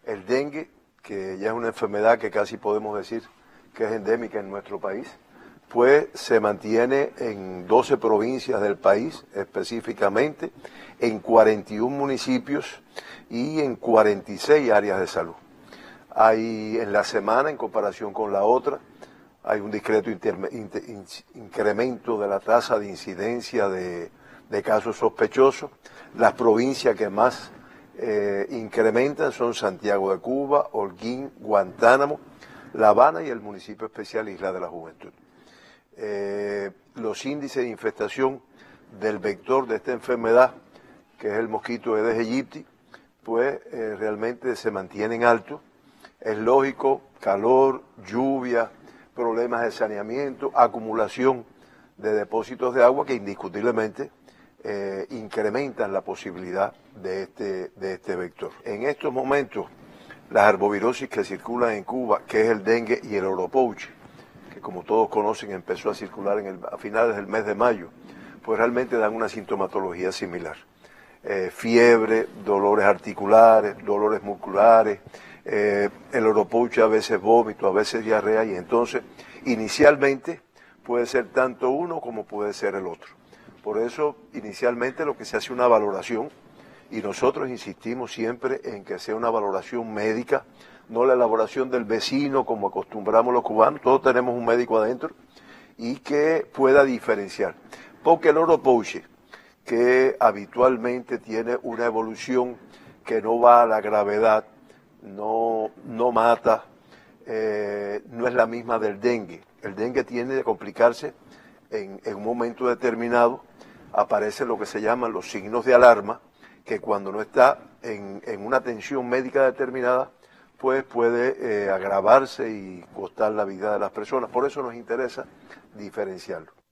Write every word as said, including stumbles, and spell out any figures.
El dengue, que ya es una enfermedad que casi podemos decir que es endémica en nuestro país, pues se mantiene en doce provincias del país, específicamente en cuarenta y un municipios y en cuarenta y seis áreas de salud. Hay en la semana, en comparación con la otra, hay un discreto interme, inter, in, incremento de la tasa de incidencia de, de casos sospechosos. Las provincias que más eh, incrementan son Santiago de Cuba, Holguín, Guantánamo, La Habana y el municipio especial Isla de la Juventud. Eh, los índices de infestación del vector de esta enfermedad, que es el mosquito Aedes aegypti, pues eh, realmente se mantienen altos. Es lógico, calor, lluvia, problemas de saneamiento, acumulación de depósitos de agua que indiscutiblemente eh, incrementan la posibilidad de este, de este vector. En estos momentos, las arbovirosis que circulan en Cuba, que es el dengue y el oropouche, que como todos conocen empezó a circular en el, a finales del mes de mayo, pues realmente dan una sintomatología similar. Eh, fiebre, dolores articulares, dolores musculares, eh, el oropouche a veces vómito, a veces diarrea, y entonces inicialmente puede ser tanto uno como puede ser el otro. Por eso inicialmente lo que se hace es una valoración, y nosotros insistimos siempre en que sea una valoración médica, no la elaboración del vecino como acostumbramos los cubanos. Todos tenemos un médico adentro y que pueda diferenciar, porque el oropouche, que habitualmente tiene una evolución que no va a la gravedad, no, no mata, eh, no es la misma del dengue. El dengue tiende a complicarse en, en un momento determinado, aparecen lo que se llaman los signos de alarma, que cuando no está en, en una atención médica determinada, pues puede eh, agravarse y costar la vida de las personas. Por eso nos interesa diferenciarlo.